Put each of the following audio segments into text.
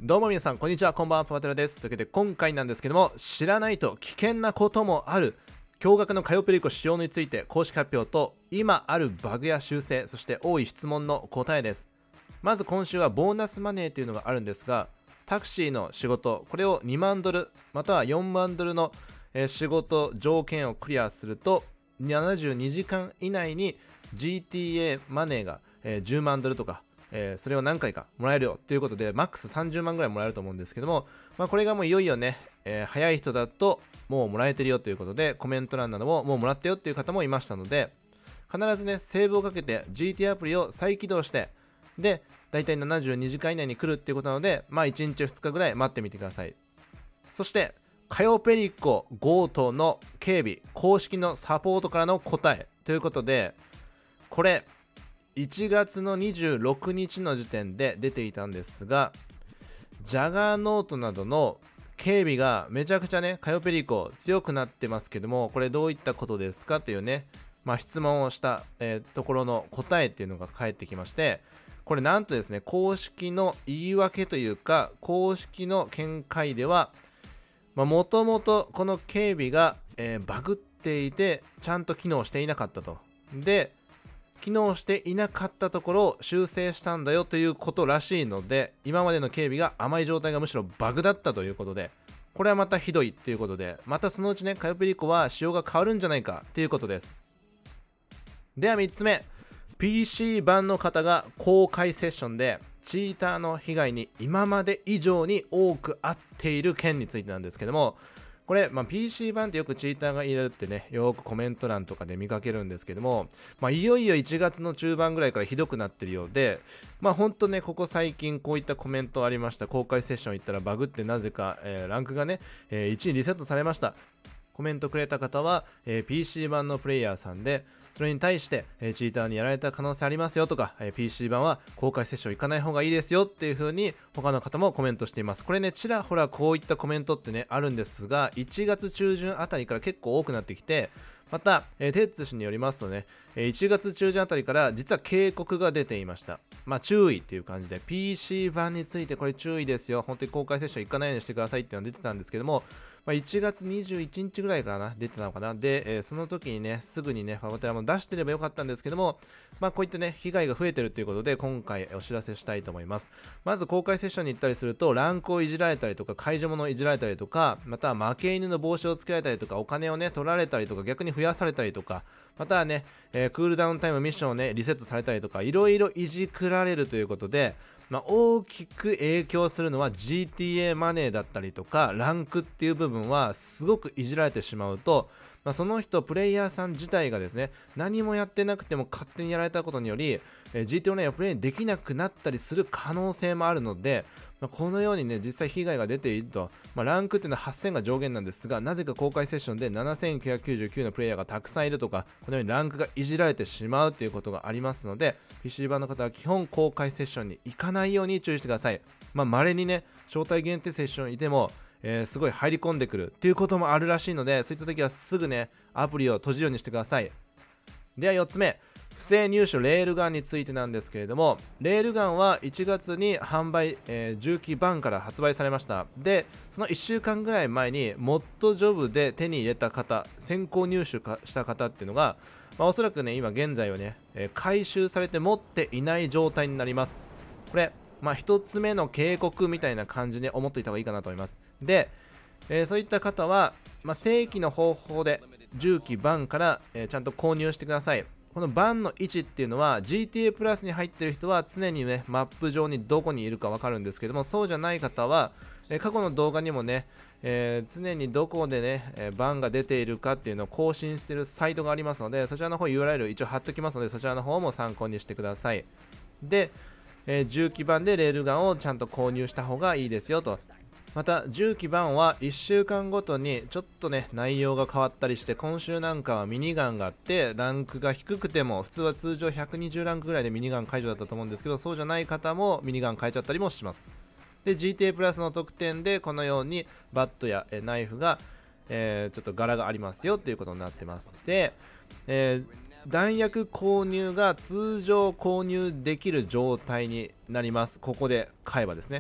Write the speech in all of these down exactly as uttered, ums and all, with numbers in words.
どうも皆さんこんにちは、こんばんは、パパテラです。というわけで今回なんですけども、知らないと危険なこともある驚愕のカヨペリコ使用について公式発表と今あるバグや修正、そして多い質問の答えです。まず今週はボーナスマネーというのがあるんですが、タクシーの仕事、これをにまんドルまたはよんまんドルの仕事条件をクリアするとななじゅうにじかん以内に ジーティーエー マネーがじゅうまんドルとか、えー、それを何回かもらえるよということで、マックスさんじゅうまんぐらいもらえると思うんですけども、まあ、これがもういよいよね、えー、早い人だともうもらえてるよということで、コメント欄などももうもらったよっていう方もいましたので、必ずねセーブをかけて ジーティーエー アプリを再起動して、でだいたいななじゅうにじかん以内に来るっていうことなので、まあいちにちふつかぐらい待ってみてください。そしてカヨペリコ強盗の警備公式のサポートからの答えということで、これいちがつのにじゅうろくにちの時点で出ていたんですが、ジャガーノートなどの警備がめちゃくちゃねカヨペリコ強くなってますけども、これどういったことですかというね、まあ、質問をした、えー、ところの答えっていうのが返ってきまして、これなんとですね、公式の言い訳というか公式の見解では、もともとこの警備が、えー、バグっていてちゃんと機能していなかったと。で機能していなかったところを修正したんだよということらしいので、今までの警備が甘い状態がむしろバグだったということで、これはまたひどいっていうことで、またそのうちねカヨペリコは仕様が変わるんじゃないかっていうことです。ではみっつめ、 ピーシー 版の方が公開セッションでチーターの被害に今まで以上に多く遭っている件についてなんですけども、これ、まあ、ピーシー 版ってよくチーターが入れるってね、よくコメント欄とかで見かけるんですけども、まあ、いよいよいちがつの中盤ぐらいからひどくなってるようで、まあほんとね、ここ最近こういったコメントありました。公開セッション行ったらバグってなぜか、えー、ランクがね、えー、いちにリセットされました。コメントくれた方は、えー、ピーシー 版のプレイヤーさんで、それに対して、えー、チーターにやられた可能性ありますよとか、えー、ピーシー 版は公開セッション行かない方がいいですよっていう風に他の方もコメントしています。これね、ちらほらこういったコメントってねあるんですが、いちがつ中旬あたりから結構多くなってきて、また、えー、テッツ氏によりますとね、えー、いちがつ中旬あたりから実は警告が出ていました。まあ注意っていう感じで、 ピーシー 版についてこれ注意ですよ、本当に公開セッション行かないようにしてくださいっていうのが出てたんですけども、まあ、いちがつにじゅういちにちぐらいかな出てたのかな。で、えー、その時にねすぐにねパパテラも出してればよかったんですけども、まあこういったね被害が増えてるということで今回お知らせしたいと思います。まず公開セッションに行ったりするとランクをいじられたりとか、解除物をいじられたりとか、または負け犬の帽子をつけられたりとか、お金をね取られたりとか、逆に増やされたりとか、またはね、えー、クールダウンタイムミッションをねリセットされたりとか、いろいろいじくられるということで、まあ、大きく影響するのは ジーティーエー マネーだったりとかランクっていう部分はすごくいじられてしまうと、まあ、その人プレイヤーさん自体がですね何もやってなくても勝手にやられたことにより、えー、ジーティーエー オンラインをプレイできなくなったりする可能性もあるので、まあ、このようにね実際被害が出ていると、まあ、ランクっていうのははっせんが上限なんですが、なぜか公開セッションでななせんきゅうひゃくきゅうじゅうきゅうのプレイヤーがたくさんいるとか、このようにランクがいじられてしまうということがありますので、 ピーシー 版の方は基本公開セッションに行かないように注意してください。まあ稀にね招待限定セッションいても、えー、すごい入り込んでくるっていうこともあるらしいので、そういった時はすぐねアプリを閉じるようにしてください。ではよっつめ、不正入手レールガンについてなんですけれども、レールガンはいちがつに販売、えー、重機版から発売されました。でそのいっしゅうかんぐらい前にモッドジョブで手に入れた方、先行入手した方っていうのが、まあ、おそらくね今現在はね、えー、回収されて持っていない状態になります。これまあひとつめの警告みたいな感じで思っていた方がいいかなと思います。で、えー、そういった方は、まあ、正規の方法で重機版から、えー、ちゃんと購入してください。この版の位置っていうのは ジーティーエー プラスに入ってる人は常にねマップ上にどこにいるか分かるんですけども、そうじゃない方は、えー、過去の動画にもね、えー、常にどこでね、えー、版が出ているかっていうのを更新しているサイトがありますので、そちらの方 ユーアールエル 一応貼っておきますので、そちらの方も参考にしてください。で、えー、重機版でレールガンをちゃんと購入した方がいいですよと。また重機版はいっしゅうかんごとにちょっとね内容が変わったりして、今週なんかはミニガンがあってランクが低くても普通は通常ひゃくにじゅうランクぐらいでミニガン解除だったと思うんですけど、そうじゃない方もミニガン変えちゃったりもします。で ジーティーエー プラスの特典でこのようにバットやえナイフが、えー、ちょっと柄がありますよっていうことになってます。で、えー弾薬購入が通常購入できる状態になります。ここで買えばですね。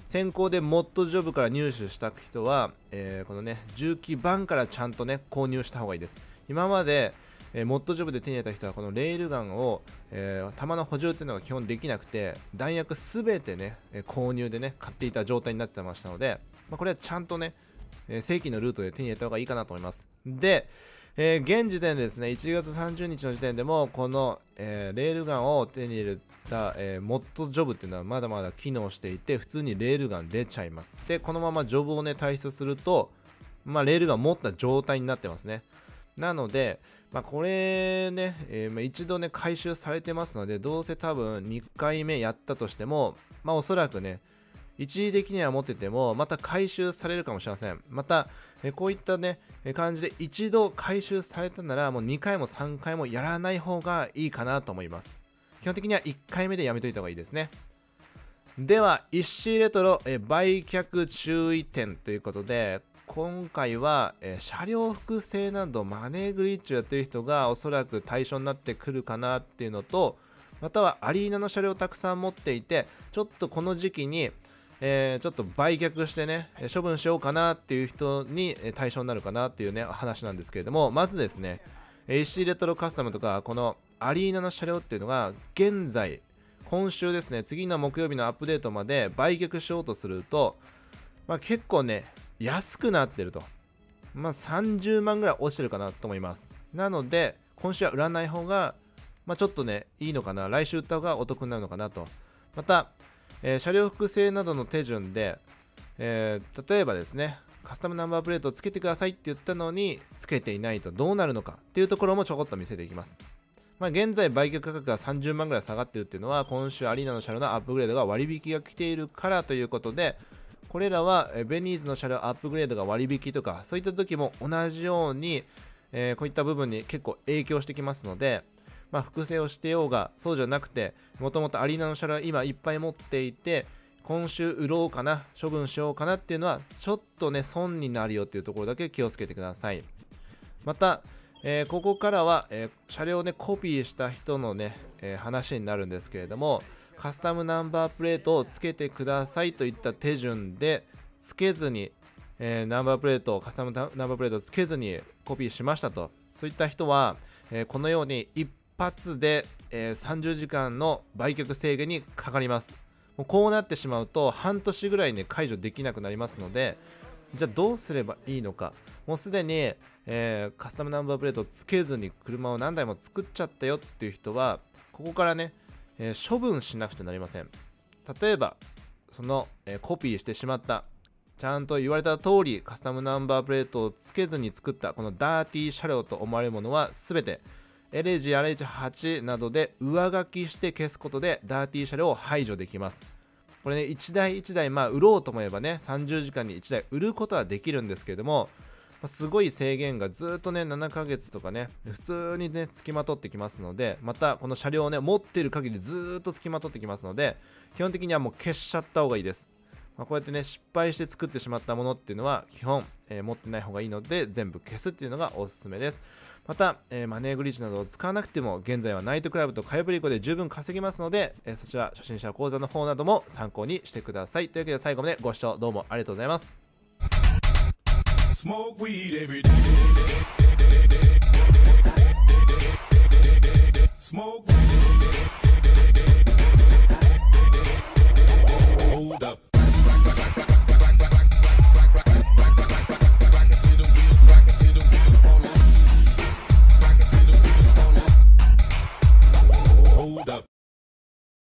先行でモッドジョブから入手した人は、えー、このね重機版からちゃんとね購入した方がいいです。今まで、えー、モッドジョブで手に入れた人はこのレールガンを、えー、弾の補充っていうのが基本できなくて、弾薬すべてね、えー、購入でね買っていた状態になってましたので、まあ、これはちゃんとね、えー、正規のルートで手に入れた方がいいかなと思います。で、えー、現時点でですね、いちがつさんじゅうにちの時点でもこの、えー、レールガンを手に入れた、えー、モッドジョブっていうのはまだまだ機能していて、普通にレールガン出ちゃいます。で、このままジョブをね退出すると、まあ、レールガン持った状態になってますね。なので、まあ、これね、えーまあ、一度ね回収されてますので、どうせ多分にかいめやったとしても、まあ、おそらくね一時的には持っててもまた回収されるかもしれません。またえこういったね感じで一度回収されたならもうにかいもさんかいもやらない方がいいかなと思います。基本的にはいっかいめでやめといた方がいいですね。では イーシー レトロえ売却注意点ということで、今回はえ車両複製などマネーグリッチをやってる人がおそらく対象になってくるかなっていうのと、またはアリーナの車両をたくさん持っていて、ちょっとこの時期にえー、ちょっと売却してね処分しようかなっていう人に対象になるかなっていうね話なんですけれども、まずですね イーシー レトロカスタムとかこのアリーナの車両っていうのが現在今週ですね、次の木曜日のアップデートまで売却しようとすると、まあ、結構ね安くなってると、まあ、さんじゅうまんぐらい落ちてるかなと思います。なので今週は売らない方が、まあ、ちょっとねいいのかな、来週売った方がお得になるのかなと。またえー、車両複製などの手順で、えー、例えばですねカスタムナンバープレートをつけてくださいって言ったのにつけていないとどうなるのかっていうところもちょこっと見せていきます。まあ、現在売却価格がさんじゅうまんぐらい下がってるっていうのは今週アリーナの車両のアップグレードが割引が来ているからということで、これらはベニーズの車両アップグレードが割引とかそういった時も同じように、えー、こういった部分に結構影響してきますので、まあ、複製をしてようがそうじゃなくて、もともとアリーナの車両は今いっぱい持っていて今週売ろうかな処分しようかなっていうのはちょっとね損になるよっていうところだけ気をつけてください。また、えー、ここからは、えー、車両をねコピーした人のね、えー、話になるんですけれども、カスタムナンバープレートをつけてくださいといった手順でつけずに、えー、ナンバープレートカスタムナンバープレートをつけずにコピーしましたと、そういった人は、えー、このように一発で、えー、さんじゅうじかんの売却制限にかかります。もうこうなってしまうと半年ぐらいね解除できなくなりますので、じゃあどうすればいいのか。もうすでに、えー、カスタムナンバープレートをつけずに車を何台も作っちゃったよっていう人はここからね、えー、処分しなくてはなりません。例えばその、えー、コピーしてしまったちゃんと言われた通りカスタムナンバープレートをつけずに作ったこのダーティー車両と思われるものは全てエルエイチアールエイチはち などで上書きして消すことでダーティー車両を排除できます。これねいちだいいちだいまあ売ろうと思えばねさんじゅうじかんにいちだい売ることはできるんですけれども、まあ、すごい制限がずっとねななかげつとかね普通にね付きまとってきますので、またこの車両をね持っている限りずっと付きまとってきますので、基本的にはもう消しちゃった方がいいです。まあ、こうやってね失敗して作ってしまったものっていうのは基本、えー、持ってない方がいいので全部消すっていうのがおすすめです。また、えー、マネーグリッチなどを使わなくても現在はナイトクラブとカヨプリコで十分稼げますので、えー、そちら初心者講座の方なども参考にしてください。というわけで最後までご視聴どうもありがとうございます。Smoke weed every day. Smoke weed.